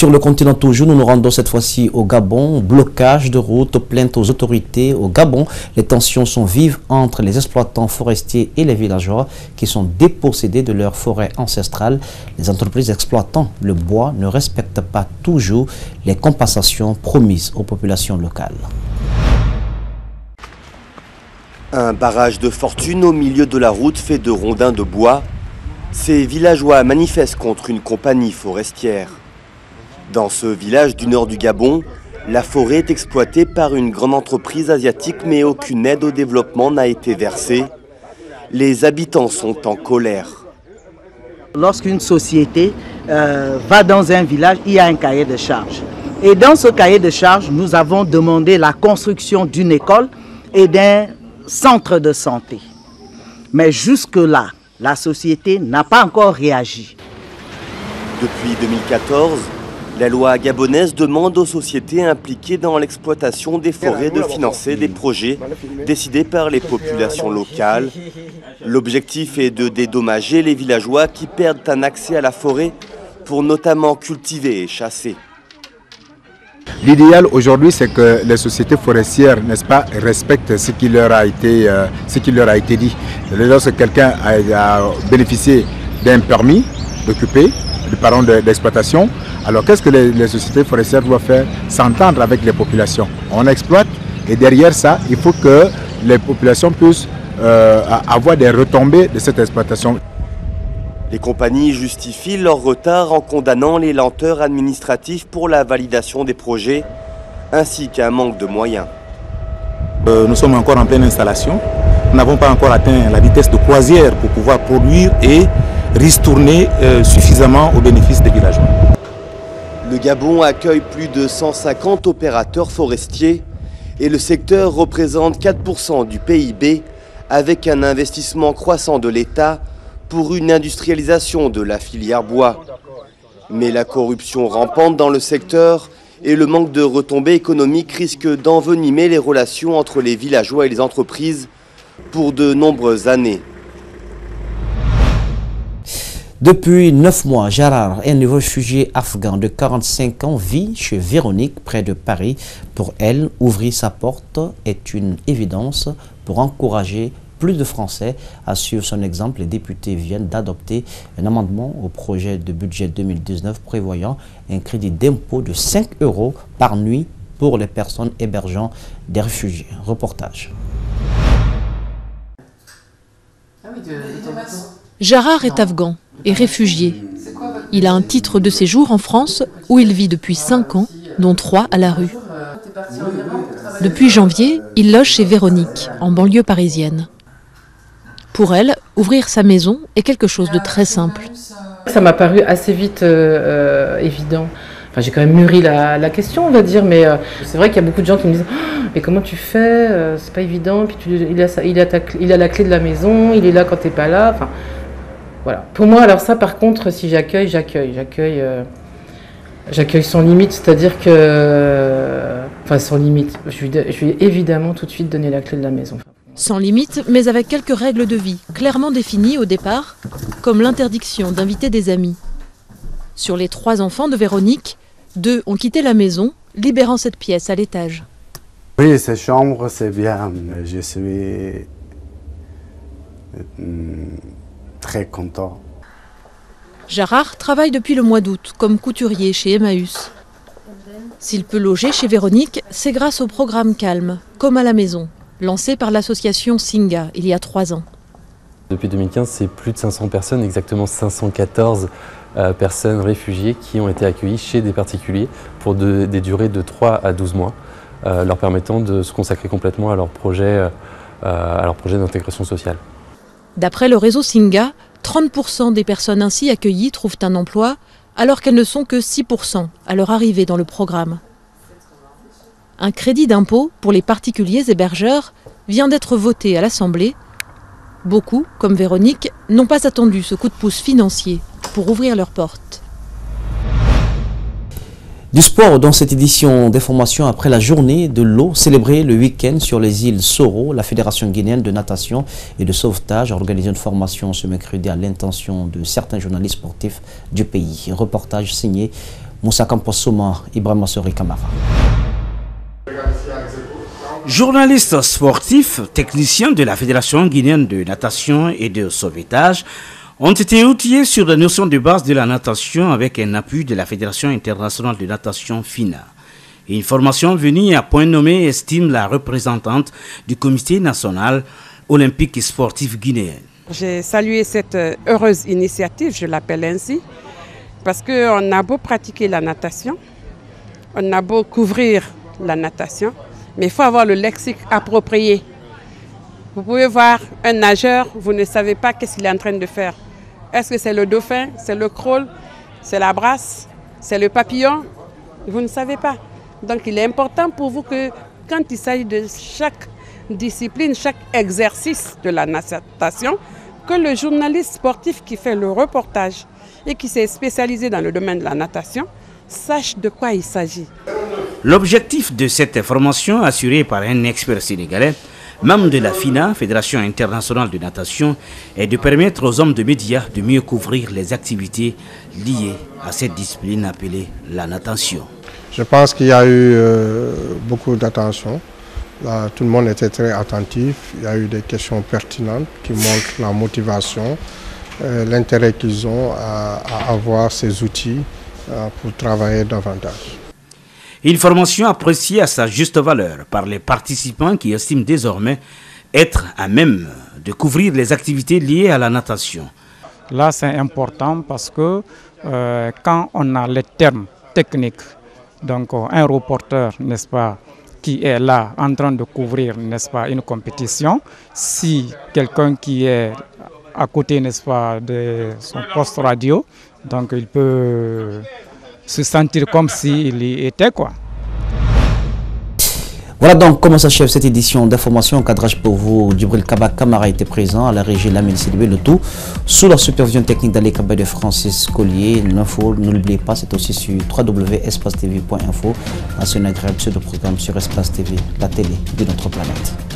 Sur le continent toujours, nous nous rendons cette fois-ci au Gabon. Blocage de routes, plaintes aux autorités. Au Gabon, les tensions sont vives entre les exploitants forestiers et les villageois qui sont dépossédés de leurs forêts ancestrales. Les entreprises exploitant le bois ne respectent pas toujours les compensations promises aux populations locales. Un barrage de fortune au milieu de la route fait de rondins de bois. Ces villageois manifestent contre une compagnie forestière. Dans ce village du nord du Gabon, la forêt est exploitée par une grande entreprise asiatique, mais aucune aide au développement n'a été versée. Les habitants sont en colère. Lorsqu'une société va dans un village, il y a un cahier de charges. Et dans ce cahier de charges, nous avons demandé la construction d'une école et d'un centre de santé. Mais jusque-là, la société n'a pas encore réagi. Depuis 2014, la loi gabonaise demande aux sociétés impliquées dans l'exploitation des forêts de financer des projets décidés par les populations locales. L'objectif est de dédommager les villageois qui perdent un accès à la forêt pour notamment cultiver et chasser. L'idéal aujourd'hui, c'est que les sociétés forestières, n'est-ce pas, respectent ce qui leur a été dit. Lorsque quelqu'un a bénéficié d'un permis d'occuper, de parents d'exploitation, alors qu'est-ce que les sociétés forestières doivent faire? S'entendre avec les populations. On exploite et derrière ça, il faut que les populations puissent avoir des retombées de cette exploitation. Les compagnies justifient leur retard en condamnant les lenteurs administratives pour la validation des projets, ainsi qu'un manque de moyens. Nous sommes encore en pleine installation. Nous n'avons pas encore atteint la vitesse de croisière pour pouvoir produire et ristourner suffisamment au bénéfice des villageois. Le Gabon accueille plus de 150 opérateurs forestiers et le secteur représente 4% du PIB avec un investissement croissant de l'État pour une industrialisation de la filière bois. Mais la corruption rampante dans le secteur et le manque de retombées économiques risquent d'envenimer les relations entre les villageois et les entreprises pour de nombreuses années. Depuis 9 mois, Jarar, un nouveau réfugié afghan de 45 ans, vit chez Véronique, près de Paris. Pour elle, ouvrir sa porte est une évidence pour encourager plus de Français à suivre son exemple. Les députés viennent d'adopter un amendement au projet de budget 2019 prévoyant un crédit d'impôt de 5 € par nuit pour les personnes hébergeant des réfugiés. Reportage. Jarar est afghan et réfugié. Il a un titre de séjour en France où il vit depuis 5 ans, dont 3 à la rue. Depuis janvier, il loge chez Véronique, en banlieue parisienne. Pour elle, ouvrir sa maison est quelque chose de très simple. Ça m'a paru assez vite évident. Enfin, j'ai quand même mûri la question, on va dire, mais c'est vrai qu'il y a beaucoup de gens qui me disent oh, « Mais comment tu fais? C'est pas évident, puis il a la clé de la maison, il est là quand t'es pas là. » Enfin, voilà. Pour moi, alors ça, par contre, si j'accueille sans limite, c'est-à-dire que... Enfin, sans limite. Je lui ai évidemment tout de suite donné la clé de la maison. Sans limite, mais avec quelques règles de vie clairement définies au départ, comme l'interdiction d'inviter des amis. Sur les 3 enfants de Véronique, 2 ont quitté la maison, libérant cette pièce à l'étage. Oui, cette chambre, c'est bien. Je suis très content. Jarar travaille depuis le mois d'août comme couturier chez Emmaüs. S'il peut loger chez Véronique, c'est grâce au programme Calme, comme à la maison, lancé par l'association Singa il y a 3 ans. Depuis 2015, c'est plus de 500 personnes, exactement 514 personnes réfugiées qui ont été accueillies chez des particuliers pour des durées de 3 à 12 mois, leur permettant de se consacrer complètement à leur projet d'intégration sociale. D'après le réseau Singa, 30% des personnes ainsi accueillies trouvent un emploi, alors qu'elles ne sont que 6% à leur arrivée dans le programme. Un crédit d'impôt pour les particuliers hébergeurs vient d'être voté à l'Assemblée. Beaucoup, comme Véronique, n'ont pas attendu ce coup de pouce financier pour ouvrir leurs portes. Du sport dans cette édition d'information après la journée de l'eau célébrée le week-end sur les îles Soro. La Fédération guinéenne de natation et de sauvetage a organisé une formation ce mercredi à l'intention de certains journalistes sportifs du pays. Un reportage signé Moussa Kampossouma, Ibrahim Sori Kamara. Journalistes sportifs, techniciens de la Fédération guinéenne de natation et de sauvetage ont été outillés sur la notion de base de la natation avec un appui de la Fédération internationale de natation FINA. Une formation venue à point nommé, estime la représentante du comité national olympique et sportif guinéen. J'ai salué cette heureuse initiative, je l'appelle ainsi, parce qu'on a beau pratiquer la natation, on a beau couvrir la natation, mais il faut avoir le lexique approprié. Vous pouvez voir un nageur, vous ne savez pas qu'est-ce qu'il est en train de faire. Est-ce que c'est le dauphin, c'est le crawl, c'est la brasse, c'est le papillon? Vous ne savez pas. Donc il est important pour vous que quand il s'agit de chaque discipline, chaque exercice de la natation, que le journaliste sportif qui fait le reportage et qui s'est spécialisé dans le domaine de la natation sache de quoi il s'agit. L'objectif de cette formation, assurée par un expert sénégalais, membre de la FINA, Fédération internationale de natation, est de permettre aux hommes de médias de mieux couvrir les activités liées à cette discipline appelée la natation. Je pense qu'il y a eu beaucoup d'attention. Tout le monde était très attentif. Il y a eu des questions pertinentes qui montrent la motivation, l'intérêt qu'ils ont à avoir ces outils pour travailler davantage. Une formation appréciée à sa juste valeur par les participants qui estiment désormais être à même de couvrir les activités liées à la natation. Là, c'est important parce que quand on a les termes techniques, donc un reporter, n'est-ce pas, qui est là en train de couvrir, n'est-ce pas, une compétition, si quelqu'un qui est à côté, n'est-ce pas, de son poste radio, donc il peut se sentir comme s'il y était, quoi. Voilà donc comment s'achève cette édition d'information. Cadrage pour vous, Djibril Kaba Kamara était présent, à la régie Lamine Sidibé, le tout sous la supervision technique d'Ali Kaba de Francis Collier. L'info, n'oubliez pas, c'est aussi sur www.espacetv.info, un agréable pseudo-programme sur Espace TV, la télé de notre planète.